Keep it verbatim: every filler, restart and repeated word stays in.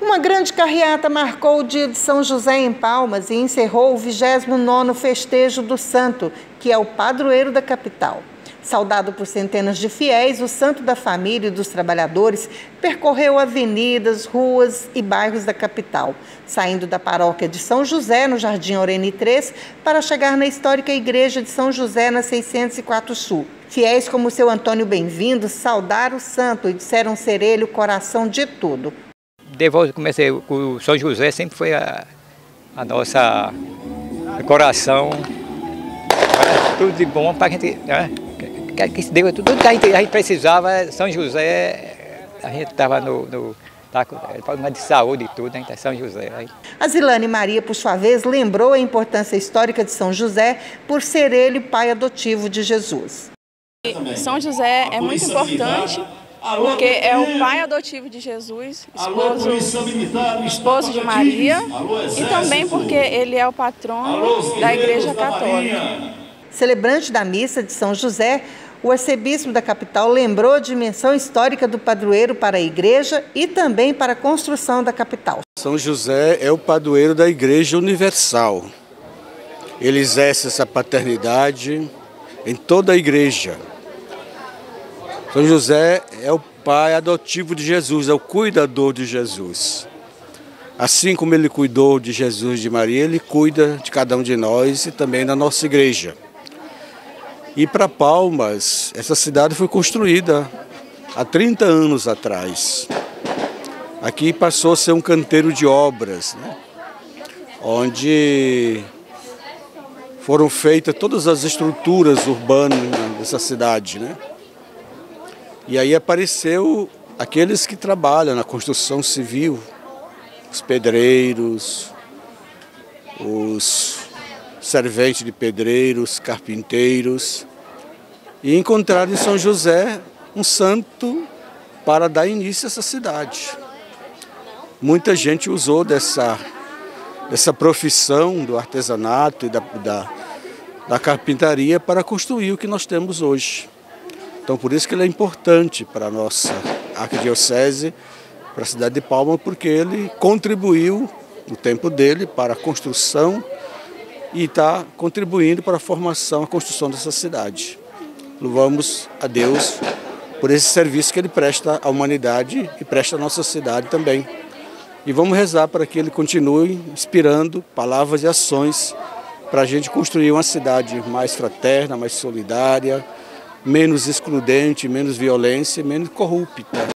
Uma grande carreata marcou o dia de São José em Palmas e encerrou o vigésimo nono festejo do santo, que é o padroeiro da capital. Saudado por centenas de fiéis, o santo da família e dos trabalhadores percorreu avenidas, ruas e bairros da capital, saindo da paróquia de São José, no Jardim Oreni três, para chegar na histórica igreja de São José, na seiscentos e quatro Sul. Fiéis como o seu Antônio Bem-vindo saudaram o santo e disseram ser ele o coração de tudo. Depois comecei com o São José, sempre foi a, a nossa coração, tudo de bom para a gente, né? Que, que se deu, tudo que a gente, a gente precisava. São José, a gente estava no, no tá, problema de saúde e tudo, né? São José. Aí. A Zilane Maria, por sua vez, lembrou a importância histórica de São José por ser ele o pai adotivo de Jesus. São José é muito importante, porque é o pai adotivo de Jesus, esposo, esposo de Maria, e também porque ele é o patrono da Igreja Católica. Celebrante da missa de São José, o arcebispo da capital lembrou a dimensão histórica do padroeiro para a igreja e também para a construção da capital. São José é o padroeiro da Igreja Universal. Ele exerce essa paternidade em toda a igreja. São José é o pai adotivo de Jesus, é o cuidador de Jesus. Assim como ele cuidou de Jesus e de Maria, ele cuida de cada um de nós e também da nossa igreja. E para Palmas, essa cidade foi construída há trinta anos atrás. Aqui passou a ser um canteiro de obras, né? Onde foram feitas todas as estruturas urbanas dessa cidade, né? E aí apareceu aqueles que trabalham na construção civil, os pedreiros, os serventes de pedreiros, carpinteiros, e encontraram em São José um santo para dar início a essa cidade. Muita gente usou dessa, dessa profissão do artesanato e da, da, da carpintaria para construir o que nós temos hoje. Então, por isso que ele é importante para a nossa arquidiocese, para a cidade de Palmas, porque ele contribuiu, no tempo dele, para a construção e está contribuindo para a formação, a construção dessa cidade. Louvamos a Deus por esse serviço que ele presta à humanidade e presta à nossa cidade também. E vamos rezar para que ele continue inspirando palavras e ações para a gente construir uma cidade mais fraterna, mais solidária, menos excludente, menos violência e menos corrupta.